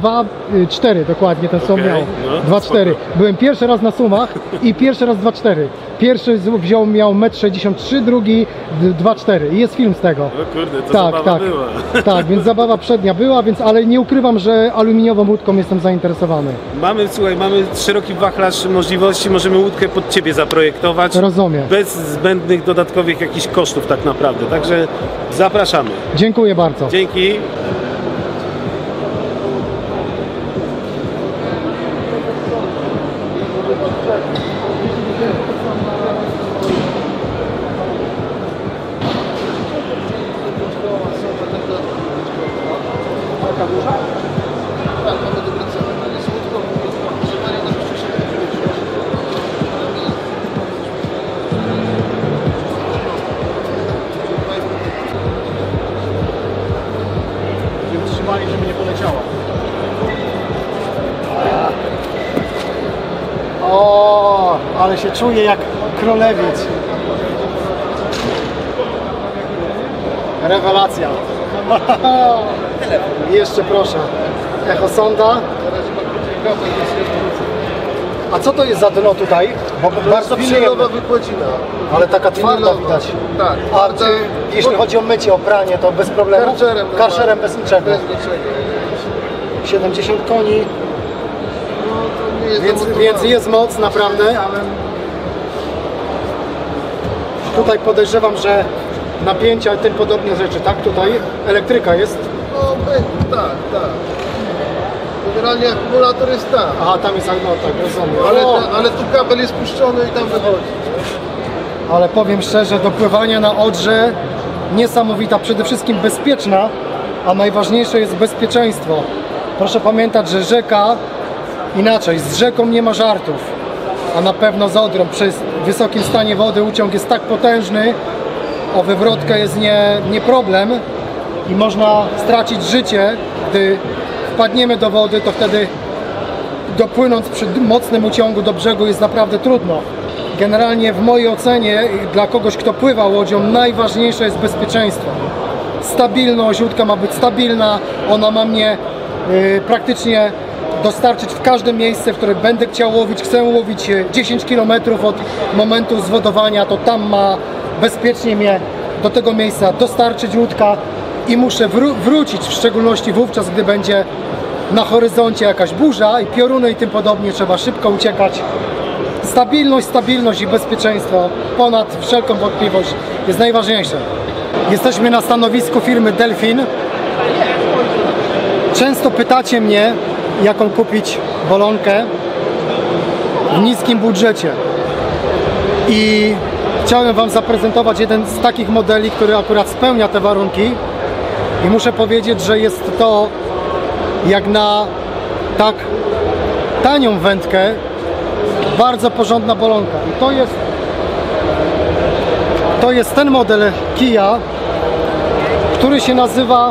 2,4 dokładnie, ten co Okej, miał, no, 2,4. Byłem pierwszy raz na sumach i pierwszy raz 2,4. Pierwszy miał 1,63 m, drugi 2,4 i jest film z tego. O kurde, to Tak, zabawa tak, była. tak, więc zabawa przednia była, więc, ale nie ukrywam, że aluminiową łódką jestem zainteresowany. Słuchaj, mamy szeroki wachlarz możliwości, możemy łódkę pod Ciebie zaprojektować. Rozumiem. Bez zbędnych dodatkowych jakichś kosztów tak naprawdę, także zapraszamy. Dziękuję bardzo. Dzięki. Tak, mamy do wracania. Jest łódką, proszę Panie, na czuję jak królewiec. Rewelacja. Jeszcze proszę. Echo sonda. A co to jest za dno tutaj? Bo bardzo przyjemne. wypłacina. Ale taka twarda widać. Tak. A czy, jeśli chodzi o mycie, o pranie, to bez problemu? Karczerem. Karczerem bez niczego. Bez niczego. 70 koni, No to nie jest więc jest moc naprawdę. Tutaj podejrzewam, że napięcia i tym podobne rzeczy, tak? Tutaj elektryka jest. No tak, tak. Generalnie akumulator jest tam. Aha, tam jest, no tak, rozumiem. Ale tu kabel jest puszczony i tam wychodzi. Ale powiem szczerze, do pływania na Odrze niesamowita, przede wszystkim bezpieczna, a najważniejsze jest bezpieczeństwo. Proszę pamiętać, że rzeka, inaczej, z rzeką nie ma żartów, a na pewno z Odrą. Przy wysokim stanie wody uciąg jest tak potężny, o wywrotkę jest nie problem i można stracić życie, gdy wpadniemy do wody, to wtedy dopłynąc przy mocnym uciągu do brzegu jest naprawdę trudno. Generalnie w mojej ocenie, dla kogoś, kto pływa łodzią, najważniejsze jest bezpieczeństwo. Stabilność, łódka ma być stabilna, ona ma mnie praktycznie dostarczyć w każde miejsce, w którym będę chciał łowić. Chcę łowić 10 km od momentu zwodowania, to tam ma bezpiecznie mnie do tego miejsca dostarczyć łódka i muszę wrócić, w szczególności wówczas, gdy będzie na horyzoncie jakaś burza i pioruny i tym podobnie, trzeba szybko uciekać. Stabilność i bezpieczeństwo ponad wszelką wątpliwość jest najważniejsze. Jesteśmy na stanowisku firmy Delfin. Często pytacie mnie, jaką kupić bolonkę w niskim budżecie. I chciałem Wam zaprezentować jeden z takich modeli, który akurat spełnia te warunki. I muszę powiedzieć, że jest to jak na tak tanią wędkę bardzo porządna bolonka. I to jest ten model kija, który się nazywa,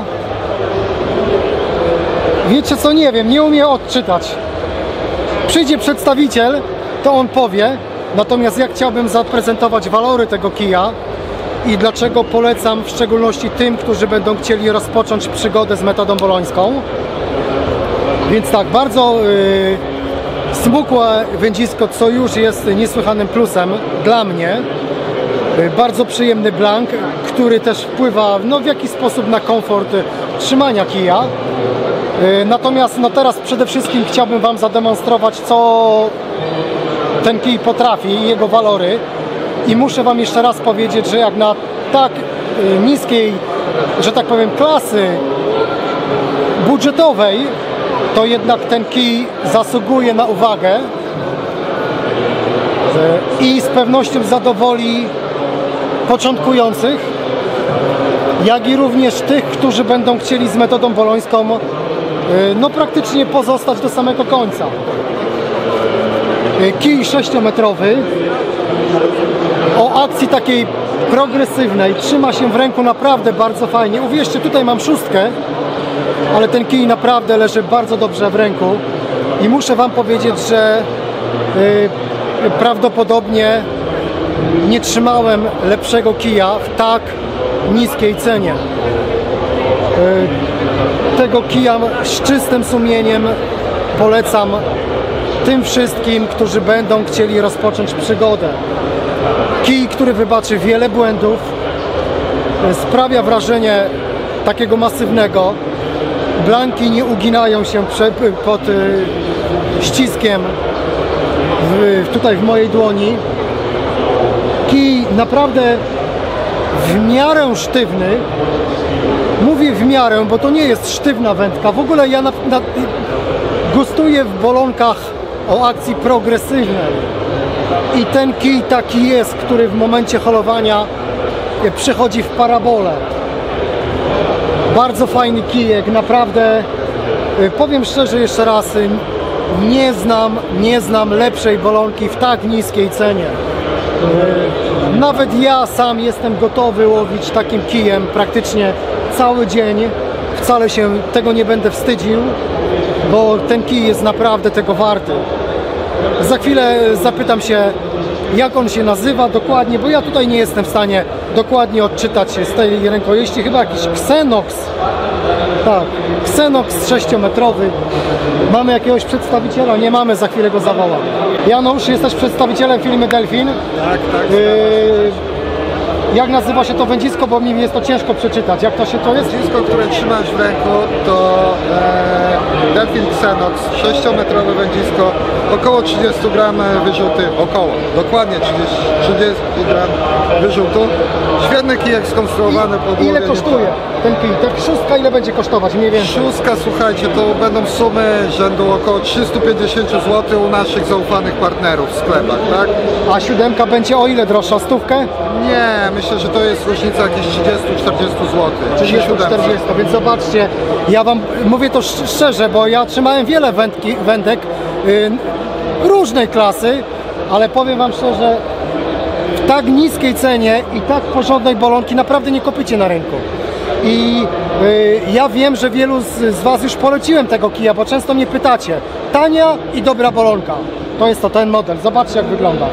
wiecie co, nie wiem, nie umiem odczytać. Przyjdzie przedstawiciel, to on powie. Natomiast ja chciałbym zaprezentować walory tego kija i dlaczego polecam w szczególności tym, którzy będą chcieli rozpocząć przygodę z metodą bolońską. Więc tak, bardzo smukłe wędzisko, co już jest niesłychanym plusem dla mnie. Bardzo przyjemny blank, który też wpływa w jakiś sposób na komfort trzymania kija. Natomiast teraz przede wszystkim chciałbym Wam zademonstrować, co ten kij potrafi i jego walory. I muszę Wam jeszcze raz powiedzieć, że jak na tak niskiej, że tak powiem, klasy budżetowej, to jednak ten kij zasługuje na uwagę i z pewnością zadowoli początkujących, jak i również tych, którzy będą chcieli z metodą bolońską praktycznie pozostać do samego końca. Kij 6-metrowy o akcji takiej progresywnej, trzyma się w ręku naprawdę bardzo fajnie. Uwierzcie, tutaj mam 6, ale ten kij naprawdę leży bardzo dobrze w ręku i muszę Wam powiedzieć, że prawdopodobnie nie trzymałem lepszego kija w tak niskiej cenie. Tego kija z czystym sumieniem polecam tym wszystkim, którzy będą chcieli rozpocząć przygodę. Kij, który wybaczy wiele błędów, sprawia wrażenie takiego masywnego. Blanki nie uginają się pod ściskiem tutaj w mojej dłoni. Kij naprawdę w miarę sztywny. Mówię w miarę, bo to nie jest sztywna wędka. W ogóle ja gustuję w bolonkach o akcji progresywnej. I ten kij taki jest, który w momencie holowania przechodzi w parabolę. Bardzo fajny kijek, naprawdę. Powiem szczerze jeszcze raz, nie znam lepszej bolonki w tak niskiej cenie. Nawet ja sam jestem gotowy łowić takim kijem praktycznie cały dzień. Wcale się tego nie będę wstydził, bo ten kij jest naprawdę tego warty. Za chwilę zapytam się jak on się nazywa dokładnie, bo ja tutaj nie jestem w stanie dokładnie odczytać z tej rękojeści. Chyba jakiś Xenox. Tak, Xenox 6-metrowy. Mamy jakiegoś przedstawiciela? Nie mamy, za chwilę go zawołam. Janusz, jesteś przedstawicielem firmy Delfin? Tak, tak. Jak nazywa się to wędzisko, bo mi jest to ciężko przeczytać. Jak to się to jest? Wędzisko, które trzymasz w ręku, to Delfin Xenox, 6-metrowe wędzisko, około 30 gram wyrzuty, dokładnie 30 gram wyrzutu. Świetny kijek skonstruowany pod Ile łowienie. kosztuje ten kij? Ta szóstka ile będzie kosztować mniej więcej? Szóstka, słuchajcie, to będą sumy rzędu około 350 zł u naszych zaufanych partnerów w sklepach, tak? A siódemka będzie o ile droższa? Stówkę? Nie, myślę, że to jest różnica jakieś 30-40 zł. 30-40, więc zobaczcie, ja wam mówię to szczerze, bo ja trzymałem wiele wędek różnej klasy, ale powiem wam szczerze, w tak niskiej cenie i tak porządnej bolonki naprawdę nie kopicie na rynku. I ja wiem, że wielu z was już poleciłem tego kija, bo często mnie pytacie, tania i dobra bolonka. To jest to ten model, zobaczcie jak wygląda.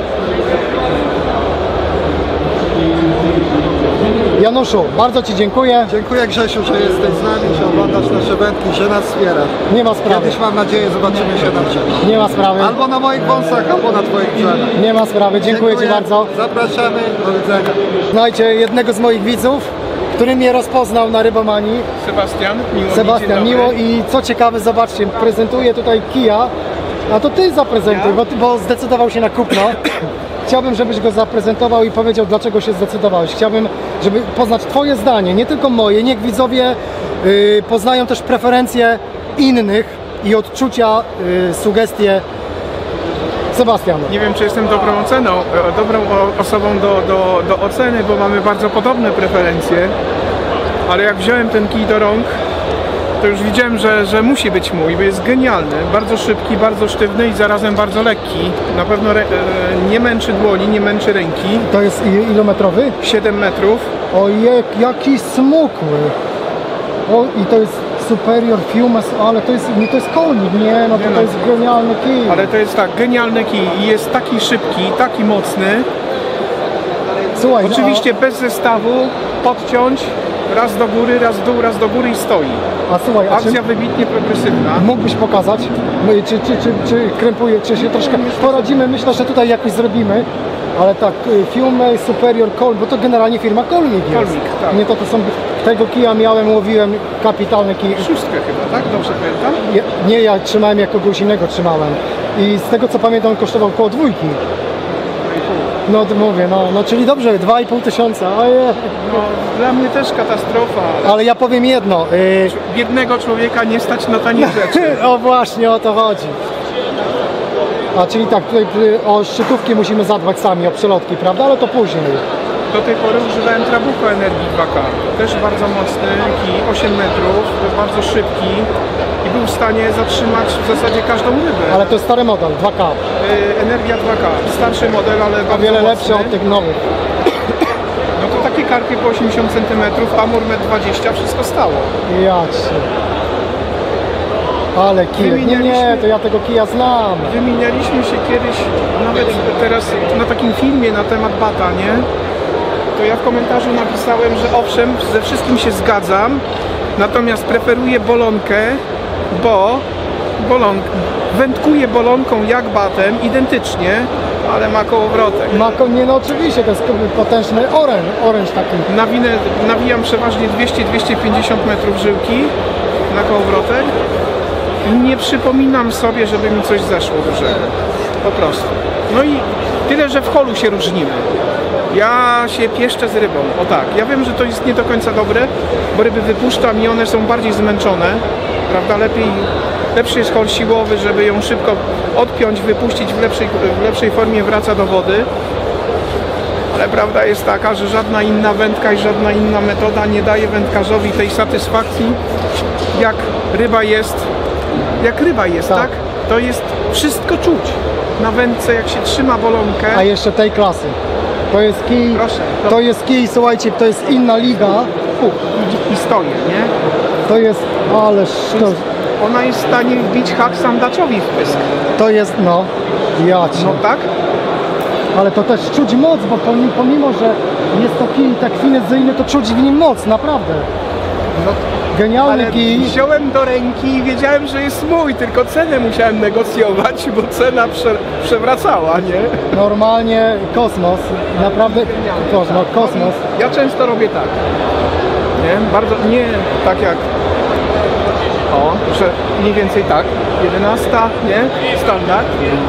Januszu, bardzo ci dziękuję. Dziękuję Grzesiu, że jesteś z nami, że oglądasz nasze wędki, że nas wspierasz. Nie ma sprawy. Kiedyś mam nadzieję zobaczymy się na drzewie. Nie ma sprawy. Albo na moich wąsach, albo na twoich drzewach. Nie ma sprawy. Dziękuję ci bardzo. Zapraszamy, do widzenia. Znajdzie jednego z moich widzów, który mnie rozpoznał na Rybomanii. Sebastian, miło. Sebastian, miło i co ciekawe, zobaczcie, prezentuję tutaj kija, a to ty zaprezentuj, bo zdecydował się na kupno. Chciałbym, żebyś go zaprezentował i powiedział, dlaczego się zdecydowałeś. Chciałbym, żeby poznać twoje zdanie, nie tylko moje. Niech widzowie poznają też preferencje innych i odczucia, sugestie Sebastiana. Nie wiem, czy jestem dobrą osobą do oceny, bo mamy bardzo podobne preferencje, ale jak wziąłem ten kij do rąk, to już widziałem, że musi być mój, bo jest genialny, bardzo szybki, bardzo sztywny i zarazem bardzo lekki. Na pewno nie męczy dłoni, nie męczy ręki. To jest ilometrowy? 7 metrów. Ojej, jaki smukły! O, i to jest Superior Fumes, ale to jest kolnik, nie, no to jest genialny kij. Ale to jest tak, genialny kij i jest taki szybki, taki mocny. Słuchaj, oczywiście bez zestawu, podciąć, raz do góry, raz w dół, raz do góry i stoi. Słuchaj, akcja wybitnie progresywna. Mógłbyś pokazać, czy krępuje, czy się troszkę poradzimy, myślę, że tutaj jakoś zrobimy. Ale tak, Fume Superior Colm, bo to generalnie firma Colmik jest. Colmik, tak. Nie, to są, tego kija łowiłem kapitalny kij. Szóstkę chyba, tak? Dobrze pamiętam? Nie, ja trzymałem jako kogoś innego trzymałem. I z tego co pamiętam, on kosztował około 2. No to mówię, no czyli dobrze, 2,5 tysiąca. No, dla mnie też katastrofa. Ale ja powiem jedno. Biednego człowieka nie stać na tanie rzeczy. O właśnie, o to chodzi. A czyli tak, tutaj o szczytówki musimy zadbać sami, o przelotki, prawda? Ale to później. Do tej pory używałem Trabuco Energii 2K. Też bardzo mocny kij, 8 metrów, bardzo szybki i był w stanie zatrzymać w zasadzie każdą rybę. Ale to jest stary model, 2K. Energia 2K, starszy model, ale bardzo wiele mocny. lepszy od tych nowych. No to takie karpie po 80 cm, Amur 1,20 m, wszystko stało. Jacie. Ale kijek, nie, to ja tego kija znam. Wymienialiśmy się kiedyś, nawet teraz na takim filmie na temat bata, nie? To ja w komentarzu napisałem, że owszem, ze wszystkim się zgadzam, natomiast preferuję bolonkę, bo wędkuję bolonką jak batem, identycznie, ale ma kołowrotek. Nie, no oczywiście, to jest potężny oręż taki. Nawijam przeważnie 200-250 metrów żyłki na kołowrotek. Nie przypominam sobie, żeby mi coś zeszło dużego. Po prostu. No i tyle, że w holu się różnimy. Ja się pieszczę z rybą. O tak, ja wiem, że to jest nie do końca dobre, bo ryby wypuszczam i one są bardziej zmęczone. Prawda? Lepszy jest hol siłowy, żeby ją szybko odpiąć, wypuścić w lepszej formie, wraca do wody. Ale prawda jest taka, że żadna inna wędka i żadna inna metoda nie daje wędkarzowi tej satysfakcji, jak ryba jest, tak? To jest wszystko czuć na wędce, jak się trzyma bolonkę. A jeszcze tej klasy. To jest kij, proszę, to jest kij, słuchajcie, to jest inna liga. I stoi, nie? To jest, ależ to... Ona jest w stanie wbić hak sandaczowi w pysk. To jest, no, jacie. No tak? Ale to też czuć moc, bo pomimo, że jest to kij tak finezyjny, to czuć w nim moc, naprawdę. Genialny Ale kij. wziąłem do ręki i wiedziałem, że jest mój, tylko cenę musiałem negocjować, bo cena przewracała, nie? Normalnie kosmos, naprawdę kosmos. Ja często robię tak, nie? Bardzo, nie tak jak, że mniej więcej tak, 11, nie? Standard.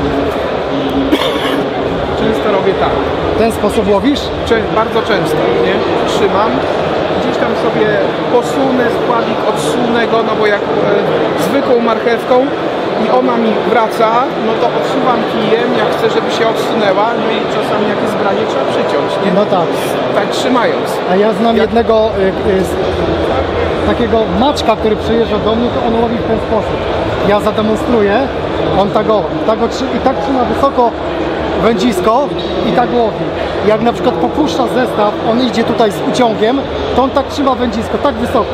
Często robię tak. W ten sposób łowisz? Bardzo często, nie? Trzymam. Gdzieś tam sobie posunę spławik, odsunę go, no bo jak zwykłą marchewką i ona mi wraca, no to odsuwam kijem, jak chcę, żeby się odsunęła, no i czasami jak jest branie, trzeba przyciąć, nie? No tak. Tak trzymając. A ja znam jednego takiego maczka, który przyjeżdża do mnie, to on łowi w ten sposób. Ja zademonstruję, on tak trzyma wysoko wędzisko i tak łowi. Jak na przykład popuszcza zestaw, on idzie tutaj z uciągiem, to on tak trzyma wędzisko, tak wysoko.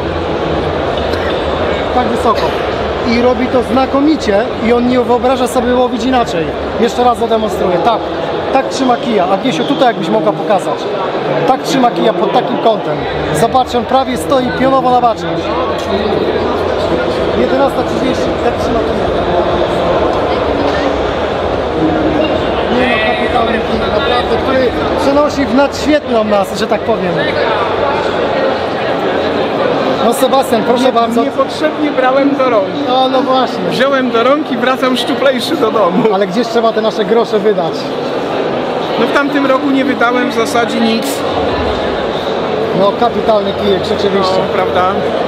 Tak wysoko. I robi to znakomicie i on nie wyobraża sobie łowić inaczej. Jeszcze raz zademonstruję. Tak. Tak trzyma kija. Agniesiu, tutaj jakbyś mogła pokazać. Tak trzyma kija pod takim kątem. Zobaczcie, on prawie stoi pionowo na baczność. 11:30. Tak trzyma kija. Nie no, kapitalny kij, naprawdę, który przenosi w nadświetlną nas, że tak powiem. No Sebastian, proszę bardzo. Niepotrzebnie brałem do rąk. No właśnie. Wziąłem do rąk i wracam szczuplejszy do domu. Ale gdzieś trzeba te nasze grosze wydać? No w tamtym roku nie wydałem w zasadzie nic. No kapitalny kijek, rzeczywiście. No, prawda?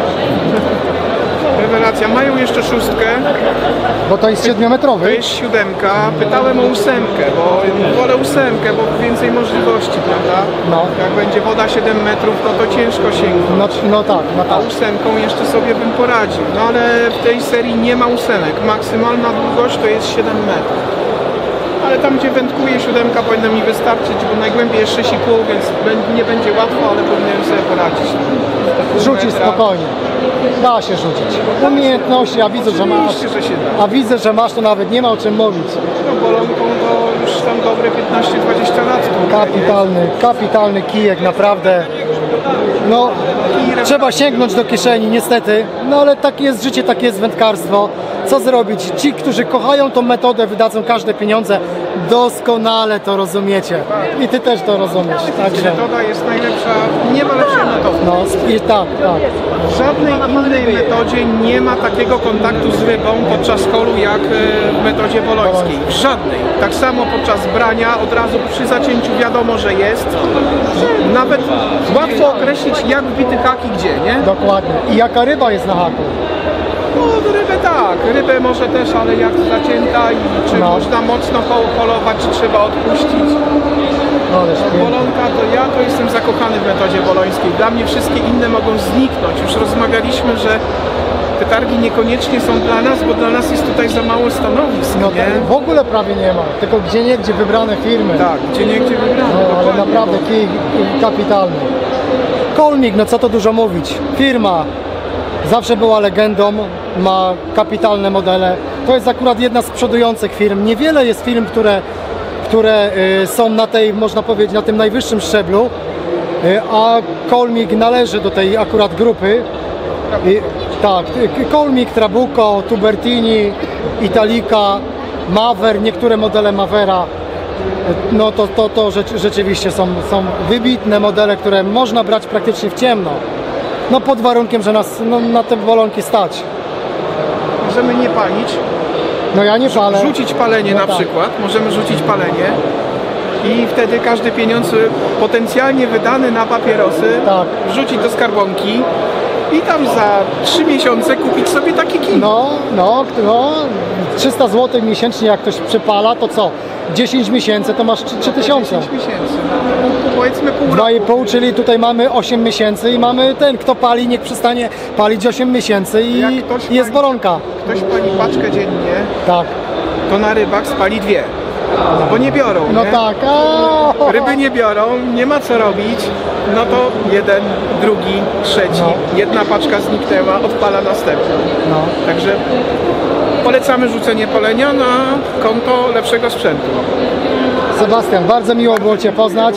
Rewelacja. Mają jeszcze 6. Bo to jest 7-metrowy. To jest 7. Pytałem o 8, bo wolę 8, bo więcej możliwości, prawda? No. Jak będzie woda 7 metrów, no to ciężko sięgnąć. No tak. A 8 jeszcze sobie bym poradził. No ale w tej serii nie ma 8. Maksymalna długość to jest 7 metrów. Ale tam gdzie wędkuję 7 powinna mi wystarczyć, bo najgłębiej jest 6,5, więc nie będzie łatwo, ale powinienem sobie poradzić. Rzucić spokojnie. Da się rzucić. Umiejętności, a widzę, że masz. Oczywiście, że się da. A widzę, że masz, to nawet nie ma o czym mówić. No bolonką to już tam dobre 15-20 lat. Kapitalny kijek, naprawdę. No, trzeba sięgnąć do kieszeni, niestety. No ale takie jest życie, takie jest wędkarstwo. Co zrobić? Ci, którzy kochają tą metodę, wydadzą każde pieniądze. Doskonale to rozumiecie. I ty też to rozumiesz. Także. Metoda jest najlepsza, nie ma lepszej metody. No, i tak. W żadnej innej metodzie nie ma takiego kontaktu z rybą podczas kolu jak w metodzie bolońskiej. W żadnej. Tak samo podczas brania od razu przy zacięciu wiadomo, że jest. Nawet łatwo określić jak wbity hak i gdzie, nie? Dokładnie. I jaka ryba jest na haku? No rybę tak, rybę może też, ale jak zacięta i czy można mocno polować, czy trzeba odpuścić. Bolonka to jestem zakochany w metodzie bolońskiej. Dla mnie wszystkie inne mogą zniknąć. Już rozmawialiśmy, że te targi niekoniecznie są dla nas, bo dla nas jest tutaj za mało stanowisk. No nie? W ogóle prawie nie ma, tylko gdzieniegdzie wybrane firmy. Tak, gdzieniegdzie wybrane. No, ale naprawdę kij kapitalny. Colmik, no co to dużo mówić. Firma zawsze była legendą, ma kapitalne modele. To jest akurat jedna z przodujących firm. Niewiele jest firm, które są na tej, można powiedzieć, na tym najwyższym szczeblu, a Colmik należy do tej akurat grupy. Tak, Colmik, Trabuco, Tubertini, Italica, Maver, niektóre modele Mavera. No to rzeczywiście są wybitne modele, które można brać praktycznie w ciemno. No pod warunkiem, że nas na te bolonki stać. Możemy nie palić. No ja nie palę. Rzucić palenie na przykład. Możemy rzucić palenie. I wtedy każdy pieniądz potencjalnie wydany na papierosy wrzucić do skarbonki i tam za 3 miesiące kupić sobie taki kij. No, 300 zł miesięcznie jak ktoś przypala, to co? 10 miesięcy to masz 3000. 10 miesięcy. No, powiedzmy pół roku. 2,5, czyli tutaj mamy 8 miesięcy i mamy kto pali, niech przestanie palić 8 miesięcy i jest bolonka. Ktoś pali paczkę dziennie, tak, to na rybach spali 2. Bo nie biorą, no nie? Tak. Ryby nie biorą, nie ma co robić. No to jeden, drugi, trzeci. Jedna paczka zniknęła, odpala następną. Także polecamy rzucenie palenia na konto lepszego sprzętu. Sebastian, bardzo miło było Cię poznać.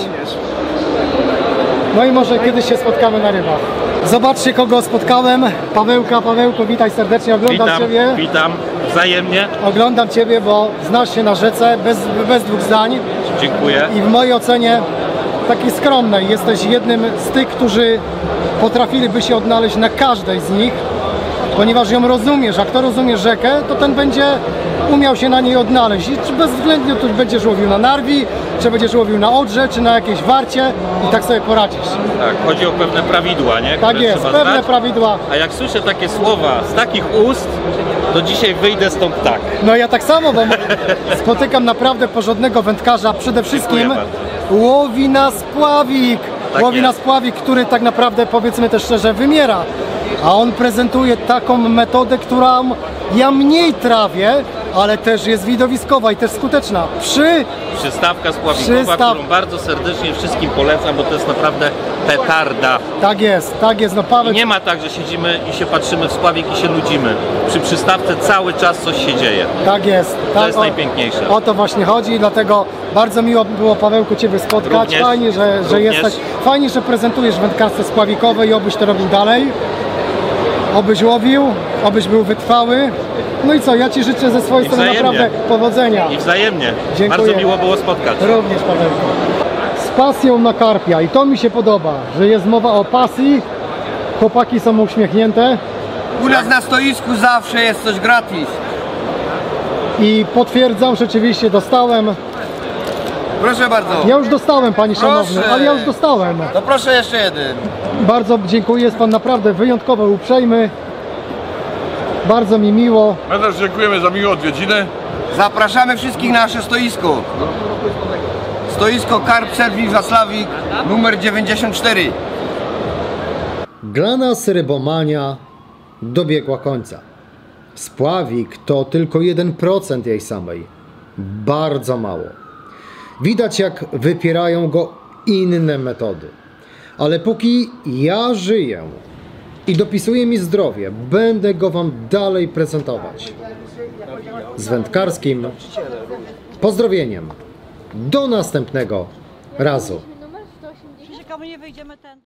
No i może kiedyś się spotkamy na rybach. Zobaczcie, kogo spotkałem. Pawełko, witaj serdecznie, oglądam Ciebie. Witam, wzajemnie. Oglądam Ciebie, bo znasz się na rzece, bez dwóch zdań. Dziękuję. I w mojej ocenie, takiej skromnej, jesteś jednym z tych, którzy potrafiliby się odnaleźć na każdej z nich, ponieważ ją rozumiesz, a kto rozumie rzekę, to ten będzie umiał się na niej odnaleźć. I czy bezwzględnie tu będziesz łowił na narwi, czy będziesz łowił na odrze, czy na jakiejś warcie i tak sobie poradzisz. Tak, chodzi o pewne prawidła, nie? Tak które jest, trzeba pewne znać. prawidła. A jak słyszę takie słowa z takich ust, to dzisiaj wyjdę stąd tak. No ja tak samo, bo spotykam naprawdę porządnego wędkarza. Przede wszystkim Dziękuję łowi na spławik. Tak Łowi na jest. spławik, który tak naprawdę, powiedzmy też szczerze, wymiera. A on prezentuje taką metodę, którą ja mniej trawię, ale też jest widowiskowa i też skuteczna. Przystawka spławikowa, którą bardzo serdecznie wszystkim polecam, bo to jest naprawdę petarda. Tak jest, no I Paweł. nie ma tak, że siedzimy i się patrzymy w spławik i się nudzimy. Przy przystawce cały czas coś się dzieje. Tak jest. To jest najpiękniejsze. O to właśnie chodzi, dlatego bardzo miło było, Pawełku, Ciebie spotkać. Również. Fajnie, że Również. jesteś. Fajnie, że prezentujesz wędkarstwo spławikowe i obyś to robił dalej. Obyś łowił, obyś był wytrwały. No i co, ja Ci życzę ze swojej strony wzajemnie. naprawdę powodzenia. I wzajemnie. Dziękuję. Bardzo miło było spotkać. Również, Pawełku. Z pasją na karpia i to mi się podoba, że jest mowa o pasji. Chłopaki są uśmiechnięte U nas na stoisku zawsze jest coś gratis. i potwierdzam, rzeczywiście dostałem. Proszę bardzo. Ja już dostałem, Panie Szanowny, Proszę. ale ja już dostałem. To proszę jeszcze jeden. Bardzo dziękuję, jest Pan naprawdę wyjątkowo uprzejmy. Bardzo mi miło. My też dziękujemy za miłe odwiedziny. Zapraszamy wszystkich na nasze stoisko. Stoisko Carp Service Wasławik numer 94. Dla nas rybomania dobiegła końca. Spławik to tylko 1% jej samej. Bardzo mało. Widać, jak wypierają go inne metody. Ale póki ja żyję i dopisuje mi zdrowie, będę go Wam dalej prezentować. Z wędkarskim pozdrowieniem. Do następnego razu. Krzyżyka, my nie wyjdziemy ten.